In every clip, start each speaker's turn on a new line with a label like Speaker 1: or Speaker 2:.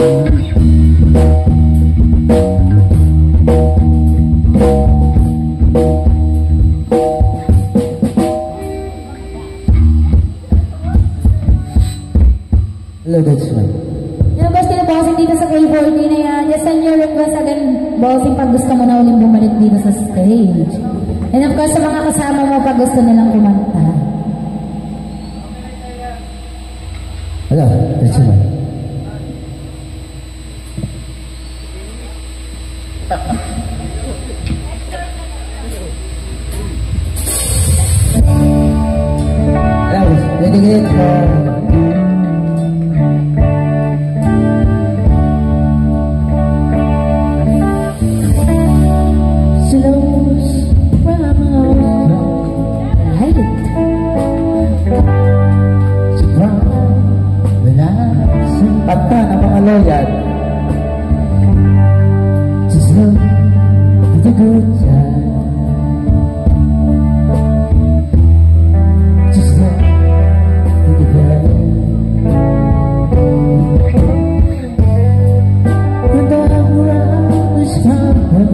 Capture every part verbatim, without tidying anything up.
Speaker 1: Hello, that's right.
Speaker 2: Yung boss nila bossing dito sa K forty na yan. Just send your request again, bossing, pag gusto mo na uling bumalik dito sa stage. And of course, sa mga kasama mo pag gusto nilang kumanta.
Speaker 1: Hello, that's right. Hello, dedicated for Pagka ng mga loyal, just look at the good time. Just look at the bad. When the world is crumbling,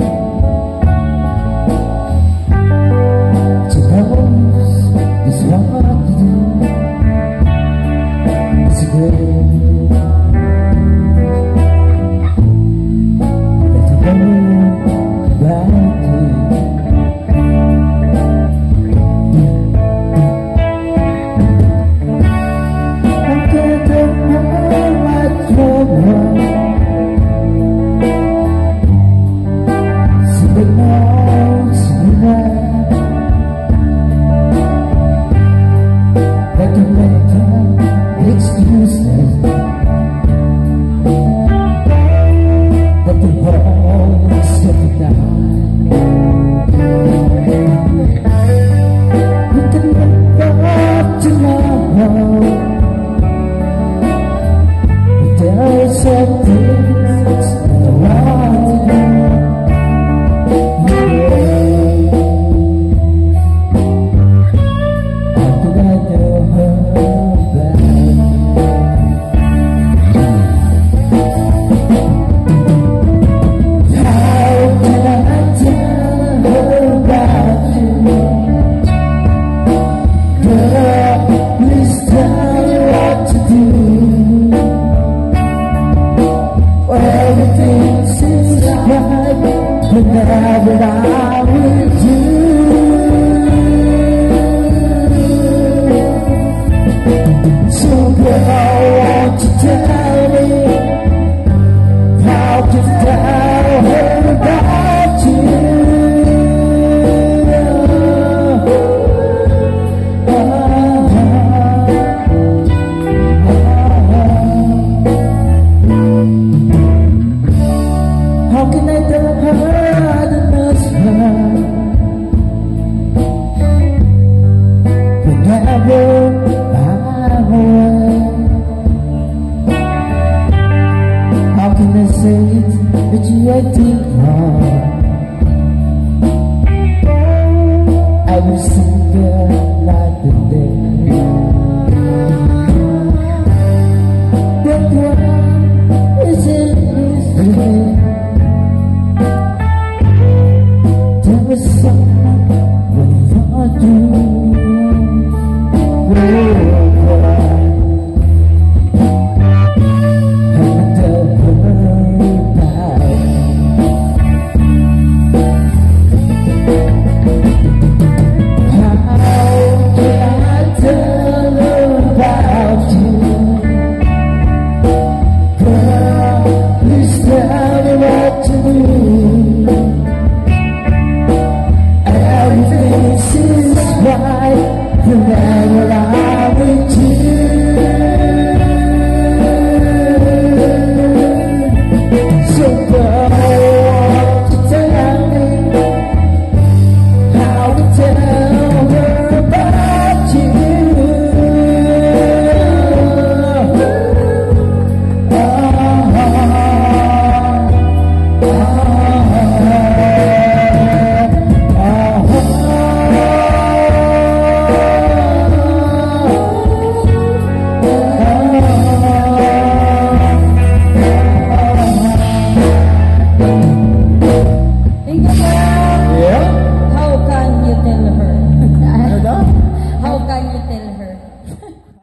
Speaker 1: to those is what to do. It's great. But you, I think